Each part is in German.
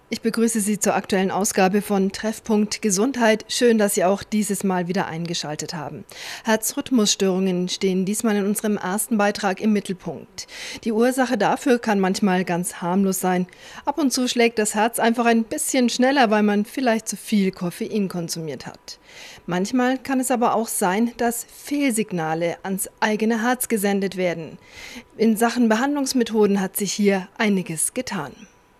Ich begrüße Sie zur aktuellen Ausgabe von Treffpunkt Gesundheit. Schön, dass Sie auch dieses Mal wieder eingeschaltet haben. Herzrhythmusstörungen stehen diesmal in unserem ersten Beitrag im Mittelpunkt. Die Ursache dafür kann manchmal ganz harmlos sein. Ab und zu schlägt das Herz einfach ein bisschen schneller, weil man vielleicht zu viel Koffein konsumiert hat. Manchmal kann es aber auch sein, dass Fehlsignale ans eigene Herz gesendet werden. In Sachen Behandlungsmethoden hat sich hier einiges getan.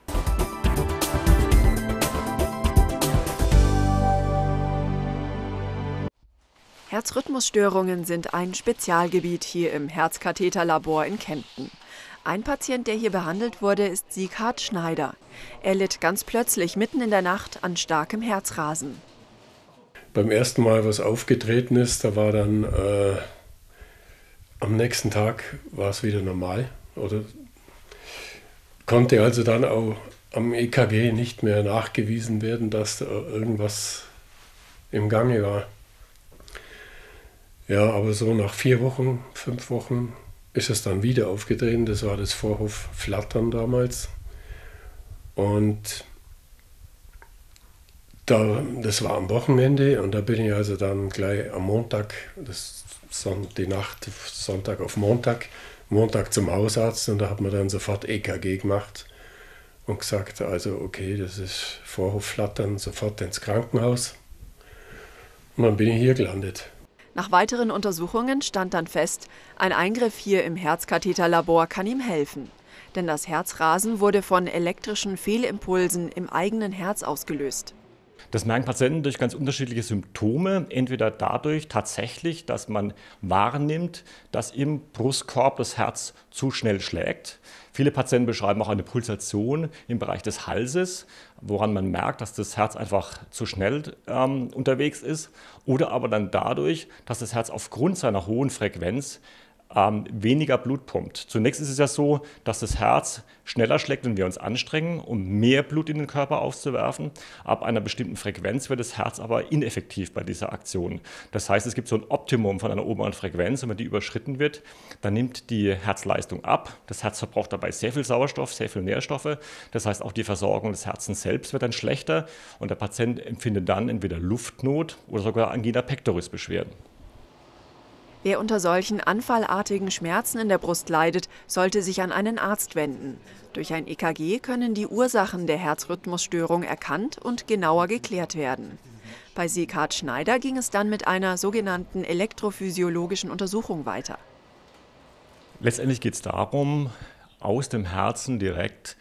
Herzrhythmusstörungen sind ein Spezialgebiet hier im Herzkatheterlabor in Kempten. Ein Patient, der hier behandelt wurde, ist Sieghard Schneider. Er litt ganz plötzlich mitten in der Nacht an starkem Herzrasen. Beim ersten Mal, was aufgetreten ist, da war dann am nächsten Tag war es wieder normal. Oder konnte also dann auch am EKG nicht mehr nachgewiesen werden, dass da irgendwas im Gange war. Ja, aber so nach 4 Wochen, 5 Wochen ist es dann wieder aufgetreten. Das war das Vorhofflattern damals. Und das war am Wochenende und da bin ich also dann gleich am Montag, die Nacht Sonntag auf Montag zum Hausarzt und da hat man dann sofort EKG gemacht und gesagt, also okay, das ist Vorhofflattern, sofort ins Krankenhaus. Und dann bin ich hier gelandet. Nach weiteren Untersuchungen stand dann fest, ein Eingriff hier im Herzkatheterlabor kann ihm helfen. Denn das Herzrasen wurde von elektrischen Fehlimpulsen im eigenen Herz ausgelöst. Das merken Patienten durch ganz unterschiedliche Symptome. Entweder dadurch tatsächlich, dass man wahrnimmt, dass im Brustkorb das Herz zu schnell schlägt. Viele Patienten beschreiben auch eine Pulsation im Bereich des Halses, woran man merkt, dass das Herz einfach zu schnell unterwegs ist. Oder aber dann dadurch, dass das Herz aufgrund seiner hohen Frequenz weniger Blut pumpt. Zunächst ist es ja so, dass das Herz schneller schlägt, wenn wir uns anstrengen, um mehr Blut in den Körper aufzuwerfen. Ab einer bestimmten Frequenz wird das Herz aber ineffektiv bei dieser Aktion. Das heißt, es gibt so ein Optimum von einer oberen Frequenz und wenn die überschritten wird, dann nimmt die Herzleistung ab. Das Herz verbraucht dabei sehr viel Sauerstoff, sehr viel Nährstoffe. Das heißt, auch die Versorgung des Herzens selbst wird dann schlechter und der Patient empfindet dann entweder Luftnot oder sogar Angina pectoris Beschwerden. Wer unter solchen anfallartigen Schmerzen in der Brust leidet, sollte sich an einen Arzt wenden. Durch ein EKG können die Ursachen der Herzrhythmusstörung erkannt und genauer geklärt werden. Bei Sieghard Schneider ging es dann mit einer sogenannten elektrophysiologischen Untersuchung weiter. Letztendlich geht es darum, aus dem Herzen direkt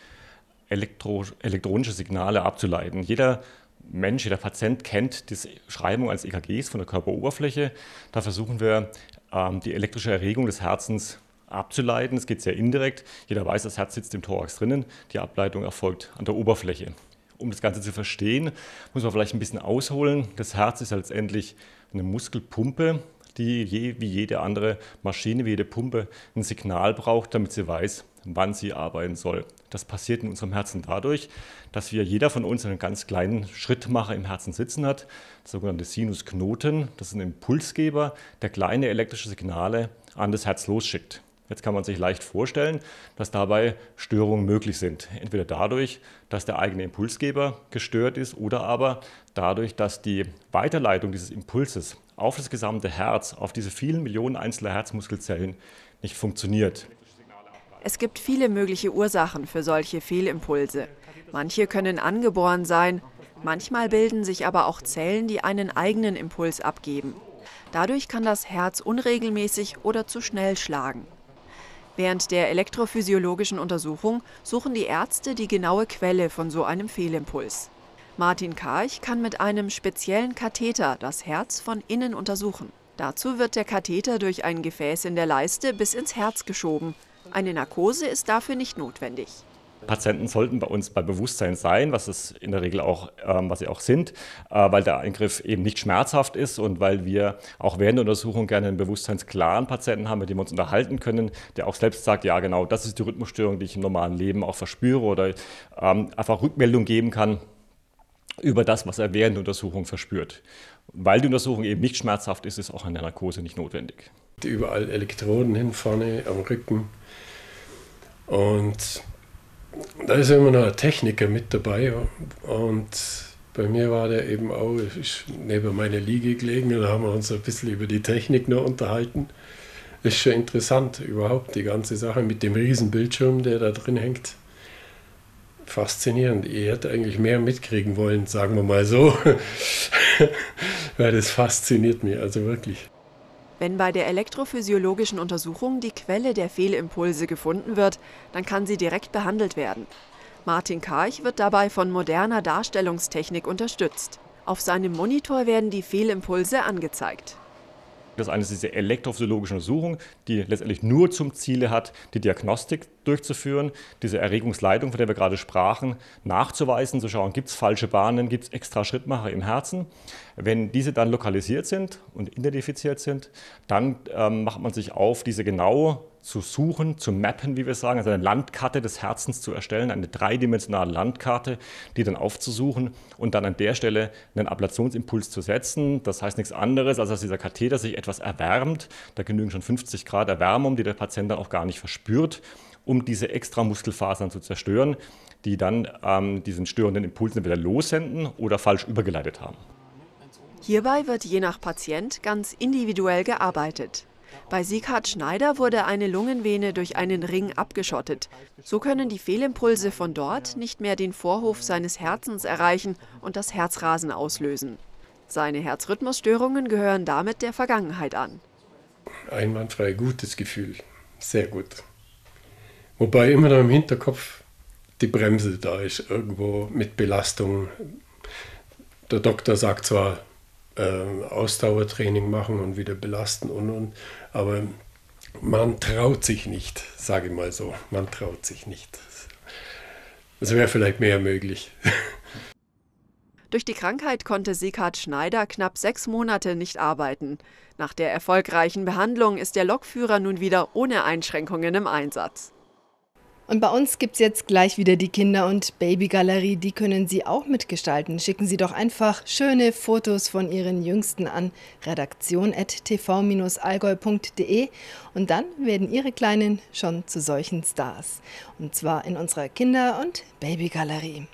elektronische Signale abzuleiten. Jeder Mensch, jeder Patient kennt die Schreibung eines EKGs von der Körperoberfläche. Da versuchen wir, die elektrische Erregung des Herzens abzuleiten. Es geht sehr indirekt. Jeder weiß, das Herz sitzt im Thorax drinnen. Die Ableitung erfolgt an der Oberfläche. Um das Ganze zu verstehen, muss man vielleicht ein bisschen ausholen. Das Herz ist letztendlich eine Muskelpumpe, die wie jede andere Maschine, wie jede Pumpe ein Signal braucht, damit sie weiß, wann sie arbeiten soll. Das passiert in unserem Herzen dadurch, dass jeder von uns einen ganz kleinen Schrittmacher im Herzen sitzen hat, das sogenannte Sinusknoten. Das ist ein Impulsgeber, der kleine elektrische Signale an das Herz losschickt. Jetzt kann man sich leicht vorstellen, dass dabei Störungen möglich sind. Entweder dadurch, dass der eigene Impulsgeber gestört ist oder aber dadurch, dass die Weiterleitung dieses Impulses auf das gesamte Herz, auf diese vielen Millionen einzelner Herzmuskelzellen nicht funktioniert. Es gibt viele mögliche Ursachen für solche Fehlimpulse. Manche können angeboren sein, manchmal bilden sich aber auch Zellen, die einen eigenen Impuls abgeben. Dadurch kann das Herz unregelmäßig oder zu schnell schlagen. Während der elektrophysiologischen Untersuchung suchen die Ärzte die genaue Quelle von so einem Fehlimpuls. Martin Karch kann mit einem speziellen Katheter das Herz von innen untersuchen. Dazu wird der Katheter durch ein Gefäß in der Leiste bis ins Herz geschoben. Eine Narkose ist dafür nicht notwendig. Patienten sollten bei uns bei Bewusstsein sein, was es in der Regel auch, was sie auch sind, weil der Eingriff eben nicht schmerzhaft ist und weil wir auch während der Untersuchung gerne einen bewusstseinsklaren Patienten haben, mit dem wir uns unterhalten können, der auch selbst sagt, ja genau, das ist die Rhythmusstörung, die ich im normalen Leben auch verspüre oder einfach Rückmeldung geben kann über das, was er während der Untersuchung verspürt. Weil die Untersuchung eben nicht schmerzhaft ist, ist auch eine Narkose nicht notwendig. Überall Elektroden hin vorne am Rücken und Da ist immer noch ein Techniker mit dabei und bei mir war der eben auch, ist neben meiner Liege gelegen und da haben wir uns ein bisschen über die Technik noch unterhalten. Ist schon interessant überhaupt, die ganze Sache mit dem riesen Bildschirm, der da drin hängt. Faszinierend. Ich hätte eigentlich mehr mitkriegen wollen, sagen wir mal so, weil das fasziniert mich, also wirklich. Wenn bei der elektrophysiologischen Untersuchung die Quelle der Fehlimpulse gefunden wird, dann kann sie direkt behandelt werden. Martin Karch wird dabei von moderner Darstellungstechnik unterstützt. Auf seinem Monitor werden die Fehlimpulse angezeigt. Das eine ist diese elektrophysiologische Untersuchung, die letztendlich nur zum Ziel hat, die Diagnostik durchzuführen, diese Erregungsleitung, von der wir gerade sprachen, nachzuweisen, zu schauen, gibt es falsche Bahnen, gibt es extra Schrittmacher im Herzen. Wenn diese dann lokalisiert sind und identifiziert sind, dann macht man sich auf, diese genau zu suchen, zu mappen, wie wir sagen, also eine Landkarte des Herzens zu erstellen, eine dreidimensionale Landkarte, die dann aufzusuchen und dann an der Stelle einen Ablationsimpuls zu setzen. Das heißt nichts anderes, als dass dieser Katheter sich etwas erwärmt. Da genügen schon 50 Grad Erwärmung, die der Patient dann auch gar nicht verspürt, um diese Extramuskelfasern zu zerstören, die dann diesen störenden Impuls entweder lossenden oder falsch übergeleitet haben. Hierbei wird je nach Patient ganz individuell gearbeitet. Bei Sieghard Schneider wurde eine Lungenvene durch einen Ring abgeschottet. So können die Fehlimpulse von dort nicht mehr den Vorhof seines Herzens erreichen und das Herzrasen auslösen. Seine Herzrhythmusstörungen gehören damit der Vergangenheit an. Einwandfrei, gutes Gefühl, sehr gut. Wobei immer noch im Hinterkopf die Bremse da ist, irgendwo mit Belastung. Der Doktor sagt zwar, Ausdauertraining machen und wieder belasten aber man traut sich nicht, sage ich mal so, man traut sich nicht. Es wäre vielleicht mehr möglich. Durch die Krankheit konnte Sieghard Schneider knapp 6 Monate nicht arbeiten. Nach der erfolgreichen Behandlung ist der Lokführer nun wieder ohne Einschränkungen im Einsatz. Und bei uns gibt es jetzt gleich wieder die Kinder- und Babygalerie, die können Sie auch mitgestalten. Schicken Sie doch einfach schöne Fotos von Ihren Jüngsten an redaktion@tv-allgäu.de und dann werden Ihre Kleinen schon zu solchen Stars. Und zwar in unserer Kinder- und Babygalerie.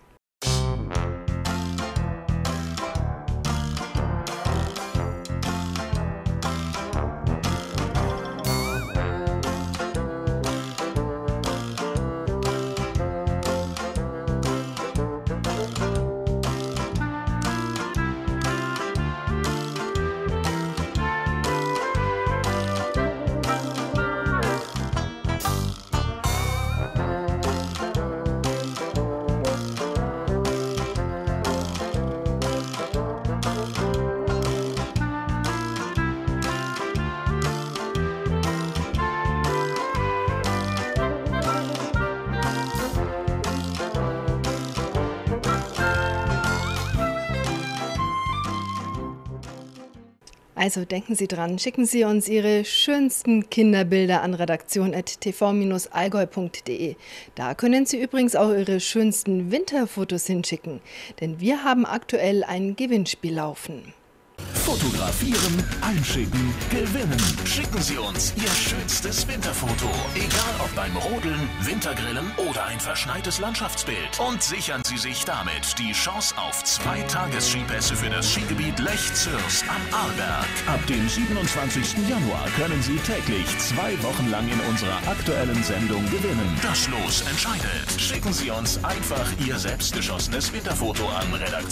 Also denken Sie dran, schicken Sie uns Ihre schönsten Kinderbilder an redaktion@tv-allgäu.de. Da können Sie übrigens auch Ihre schönsten Winterfotos hinschicken, denn wir haben aktuell ein Gewinnspiel laufen. Fotografieren, einschicken, gewinnen. Schicken Sie uns Ihr schönstes Winterfoto. Egal ob beim Rodeln, Wintergrillen oder ein verschneites Landschaftsbild. Und sichern Sie sich damit die Chance auf 2 Tagesskipässe für das Skigebiet Lech-Zürs am Arlberg. Ab dem 27. Januar können Sie täglich 2 Wochen lang in unserer aktuellen Sendung gewinnen. Das Los entscheidet. Schicken Sie uns einfach Ihr selbstgeschossenes Winterfoto an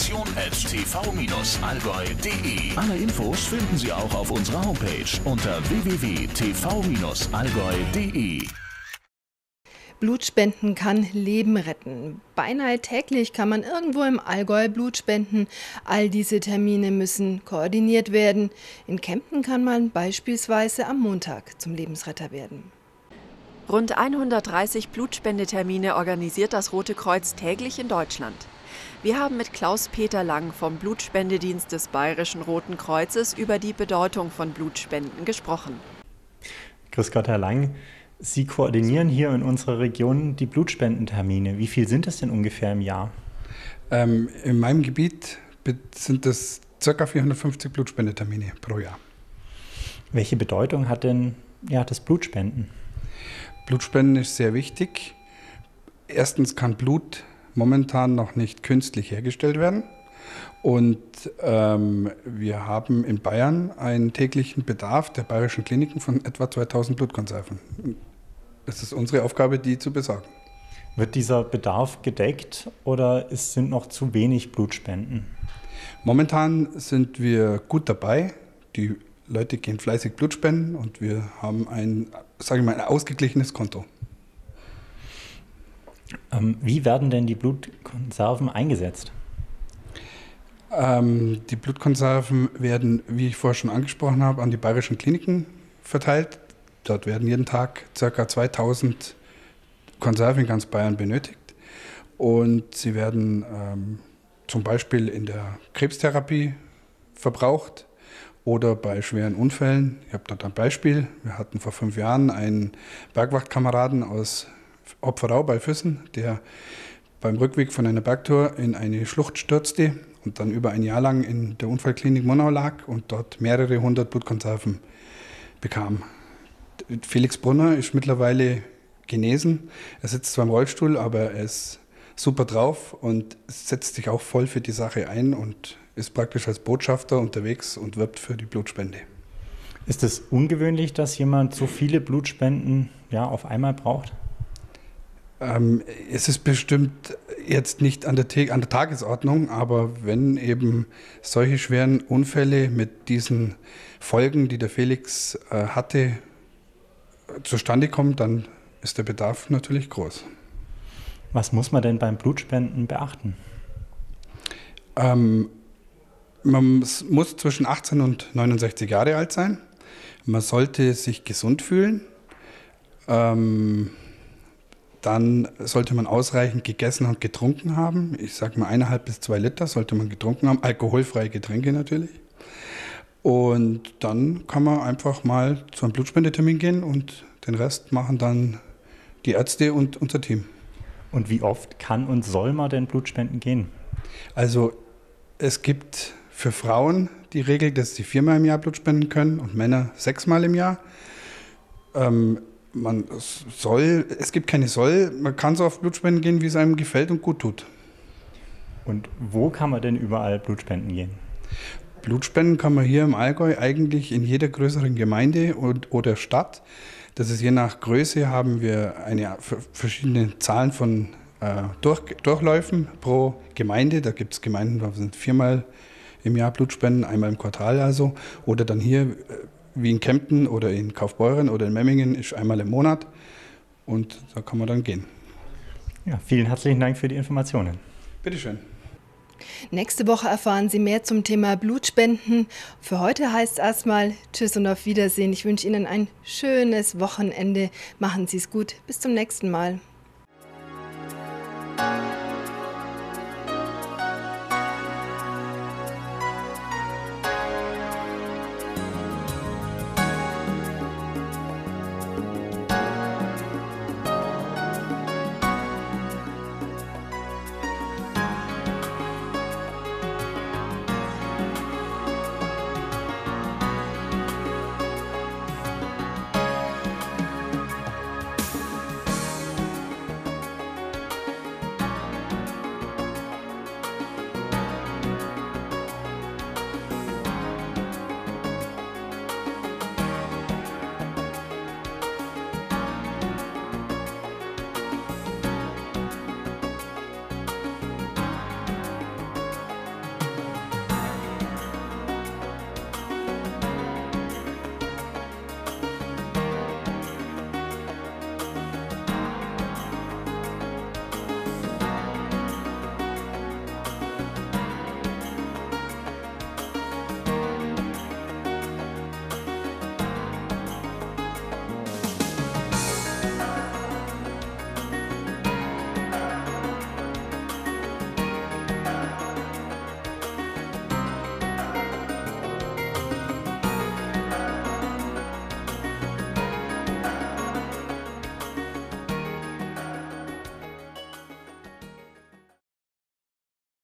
redaktion@tv-allgäu.de. Alle Infos finden Sie auch auf unserer Homepage unter www.tv-allgäu.de. Blutspenden kann Leben retten. Beinahe täglich kann man irgendwo im Allgäu Blut spenden. All diese Termine müssen koordiniert werden. In Kempten kann man beispielsweise am Montag zum Lebensretter werden. Rund 130 Blutspendetermine organisiert das Rote Kreuz täglich in Deutschland. Wir haben mit Klaus-Peter Lang vom Blutspendedienst des Bayerischen Roten Kreuzes über die Bedeutung von Blutspenden gesprochen. Grüß Gott, Herr Lang. Sie koordinieren hier in unserer Region die Blutspendentermine. Wie viel sind es denn ungefähr im Jahr? In meinem Gebiet sind es ca. 450 Blutspendetermine pro Jahr. Welche Bedeutung hat denn das Blutspenden? Blutspenden ist sehr wichtig. Erstens kann Blut momentan noch nicht künstlich hergestellt werden. Und wir haben in Bayern einen täglichen Bedarf der bayerischen Kliniken von etwa 2000 Blutkonserven. Es ist unsere Aufgabe, die zu besorgen. Wird dieser Bedarf gedeckt oder sind noch zu wenig Blutspenden? Momentan sind wir gut dabei. Die Leute gehen fleißig Blut spenden und wir haben ein ausgeglichenes Konto. Wie werden denn die Blutkonserven eingesetzt? Die Blutkonserven werden, wie ich vorher schon angesprochen habe, an die bayerischen Kliniken verteilt. Dort werden jeden Tag ca. 2000 Konserven in ganz Bayern benötigt. Und sie werden zum Beispiel in der Krebstherapie verbraucht oder bei schweren Unfällen. Ich habe dort ein Beispiel. Wir hatten vor 5 Jahren einen Bergwachtkameraden aus Opferau bei Füssen, der beim Rückweg von einer Bergtour in eine Schlucht stürzte und dann über ein Jahr lang in der Unfallklinik Monau lag und dort mehrere 100 Blutkonserven bekam. Felix Brunner ist mittlerweile genesen. Er sitzt zwar im Rollstuhl, aber er ist super drauf und setzt sich auch voll für die Sache ein und ist praktisch als Botschafter unterwegs und wirbt für die Blutspende. Ist es ungewöhnlich, dass jemand so viele Blutspenden auf einmal braucht? Es ist bestimmt jetzt nicht an der Tagesordnung, aber wenn eben solche schweren Unfälle mit diesen Folgen, die der Felix hatte, zustande kommen, dann ist der Bedarf natürlich groß. Was muss man denn beim Blutspenden beachten? Man muss zwischen 18 und 69 Jahre alt sein. Man sollte sich gesund fühlen. Dann sollte man ausreichend gegessen und getrunken haben. Ich sage mal 1,5 bis 2 Liter sollte man getrunken haben. Alkoholfreie Getränke natürlich. Und dann kann man einfach mal zu einem Blutspendetermin gehen und den Rest machen dann die Ärzte und unser Team. Und wie oft kann und soll man denn Blutspenden gehen? Also es gibt für Frauen die Regel, dass sie 4-mal im Jahr Blut spenden können und Männer 6-mal im Jahr. Es gibt keine Soll, man kann so oft Blutspenden gehen, wie es einem gefällt und gut tut. Und wo kann man denn überall Blutspenden gehen? Blutspenden kann man hier im Allgäu eigentlich in jeder größeren Gemeinde oder Stadt. Das ist je nach Größe, haben wir verschiedene Zahlen von Durchläufen pro Gemeinde. Da gibt es Gemeinden, da sind 4-mal im Jahr Blutspenden, einmal im Quartal also. Oder dann hier, wie in Kempten oder in Kaufbeuren oder in Memmingen, ist einmal im Monat. Und da kann man dann gehen. Ja, vielen herzlichen Dank für die Informationen. Bitteschön. Nächste Woche erfahren Sie mehr zum Thema Blutspenden. Für heute heißt es erstmal Tschüss und auf Wiedersehen. Ich wünsche Ihnen ein schönes Wochenende. Machen Sie es gut. Bis zum nächsten Mal.